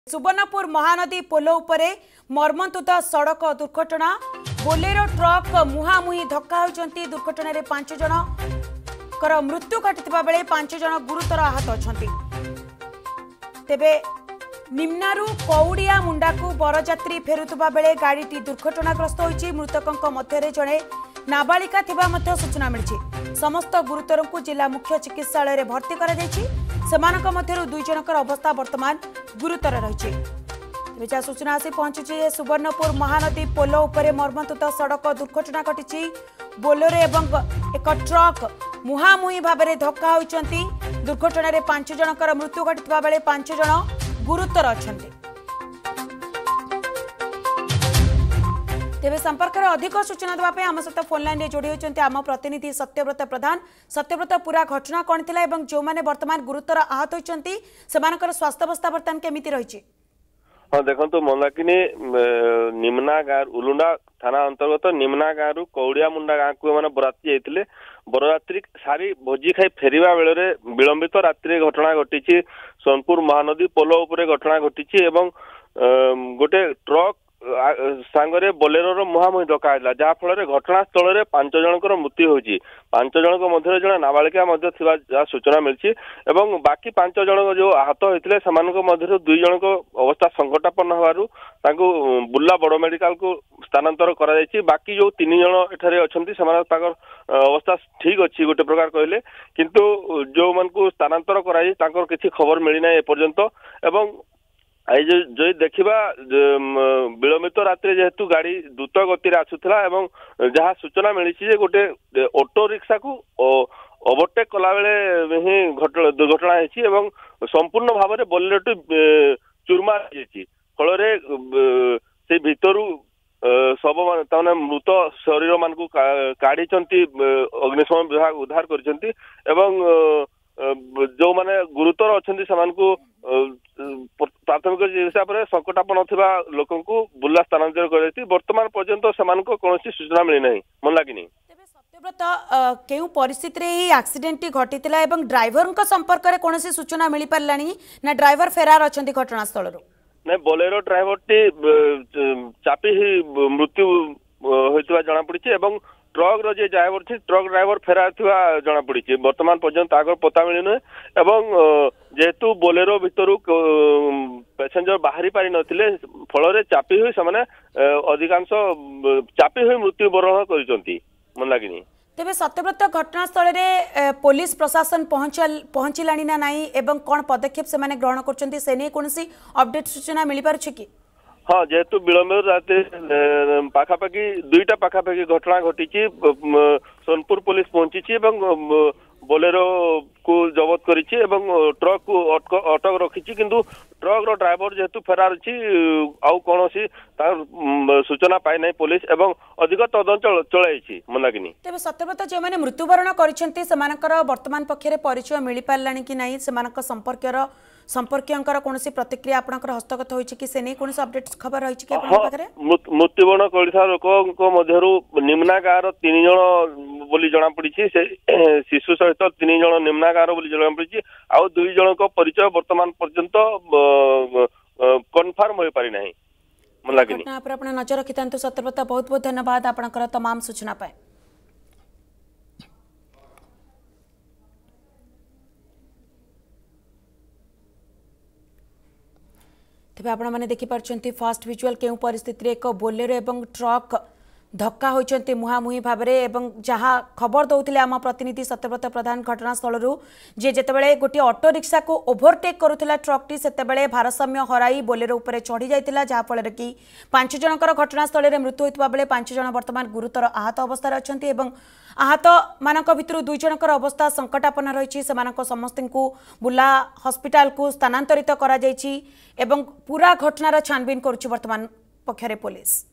सुवर्णपुर महानदी पोल उपरे मर्मन्तुद सड़क दुर्घटना बोलेरो ट्रक मुहांमुही धक्का होती दुर्घटन में 5 जन मृत्यु घटी बेले 5 जन गुरुतर आहत अच्छा तेबे निम्नारू कौड़िया मुंडा को बरजात्री फेरुवा बेले गाड़ी दुर्घटनाग्रस्त होती मृतकों मध्य जड़े नाबालिका थिबा मध्य सूचना मिली समस्त गुरुतर को जिला मुख्य चिकित्सालय भर्ती कर दुई जनकर अवस्था वर्तमान गुरुतर रही सूचना आसी पहुंची सुवर्णपुर महानदी पोल उपरे मर्मन्तुद सड़क दुर्घटना घटी बोलेरो एवं एक ट्रक मुहांमुही भाव में धक्का होती दुर्घटन में 5 जनकर मृत्यु घटी बेले 5 जन गुरुतर अच्छा तेज संपर्क में अधिक सूचना देवाई आम सहित फोन लाइन जोड़ी होती आम प्रतिनिधि सत्यव्रत प्रधान। सत्यव्रत पूरा घटना कौन थी और जो मैंने वर्तमान गुरुतर आहत होती स्वास्थ्यावस्था बर्तमान केमी रही? हाँ देखो मंदाकिनी निम्ना गाँव उलुंडा थाना अंतर्गत निम्ना गाँव कौड़िया मुंडा गाँव को मैंने बराती जाते बरयात्री सारी भोजी खाई फेरिया बेले विलंबित रात्रि घटना घटी सोनपुर महानदी पोल उपरे घटना घटी गोटे ट्रक सांगरे बोलेरो मुहांमुही धक्का होता जहाँ फल घटनास्थल में 5 जनकर मृत्यु होती 5 जनक मध्य जड़े नाबालिका सूचना मिली बाकी 5 जन जो आहत होते से 2 जनक अवस्था संकटापन्न होवारू बुर्ला बड़ मेडिकल को स्थानांतर कर बाकी जो 3 जन एठारे अच्छा अवस्था ठीक अच्छी गोटे प्रकार कहले किंतु जो मन को स्थानांतर कर किसी खबर मिलना एपर्यंत एवं जो देखा विलंबित रात्रि जेहेतु गाड़ी द्रुत गति आसूला जहाँ सूचना मिली गोटे ऑटो रिक्शा को ओवरटेक कला बेले ही दुर्घटना होती संपूर्ण भाव में बोलेरोटी चूरमार फल से भितरू सब मान मृत शरीर मान को काढ़ी अग्निशम विभाग उद्धार कर जो माने गुरुतर अच्छा प्राथमिक चिकित्सा पर संकटापन्न थिबा लोक बुर्ला स्थानांतर कर वर्तमान पर्यंत कौन सूचना मिलना मन लगे सत्यव्रत केउ परिस्थिति रे एक्सीडेंट घटी ड्राइवर संपर्क में कौन सूचना मिल पारा ना ड्राइवर फेरार अच्छा घटनास्थल नहीं बोलेरो ड्राइवर टी चापी ही मृत्यु होता जना पड़ी ट्रक रो ड्राइवर थी ट्रक ड्राइवर फेरार जना पड़ी वर्तमान पर्यंत आगर पता मिलने जेहेतु बोलेरो भितर पैसेंजर बाहरी पारि नथिले फल चापी हुई से अधिकांश चापी हुई मृत्युवरण कर मन लगे तेबे सत्यव्रत घटनास्थल में पुलिस प्रशासन पहुंचला ना नहीं एवं कौन पदक्षेप से ग्रहण कर कौन अपडेट सूचना मिल पारे कि? हाँ जेहेतु विलंबित रात्रि पाखापाखि 2टा पाखापाखि घटना घटी सोनपुर पुलिस पहुंची बोलेरो को जबत करी ट्रक को अटक रखी किंतु ट्रक रो ड्राइवर जेहेतु फेरार अच्छी आउ कौन सूचना पाई ना पुलिस एवं अधिक तदंत चलाई मन लगे तेज सत्यव्रत जो मैंने मृत्युवरण कर वर्तमान पक्षे परिचय मिल पारा कि नहीं संपर्क कौन प्रतिक्रिया आपनकर हस्तगत होइछि कि से नहीं कौन अपडेट खबर रही कि मृत्युवरण कर लोक निम्ना गाँव 3 जन बोली जना पड़ी से शिशु सहित 3 जन निम्ना गाँव बोली जना पड़ी आउ 2 जन परिचय वर्तमान पर्यंत कन्फर्म हो पारि नाही मन लगे अपना नजर रखि सत्यव्रत बहुत बहुत धन्यवाद आपनकर तमाम सूचना पाए। तेज आपने देखिपार्टी फास्ट विजुअल केउ परिस्थिति एक बोलेरो एवं ट्रक धक्का होती मुहांमुही भाव में जहाँ खबर दौले आम प्रतिनिधि सत्यव्रत प्रधान घटनास्थल जितेबाला गोटे ऑटो रिक्शा को ओभरटेक करुला ट्रकटी से भारसाम्य हराई बोलेरो उपरे चढ़ी जाता जहाँफल कि 5 जनकर घटनास्थल में मृत्यु होता बेले 5 जन वर्तमान गुरुतर आहत अवस्था अच्छा आहत मान भर 2 जनकर अवस्था संकटापन्न रही समस्त को बुर्ला हस्पिटाल को स्थानांतरित करा पूरा घटनार छानबीन करुच्ची वर्तमान पक्षरे पुलिस।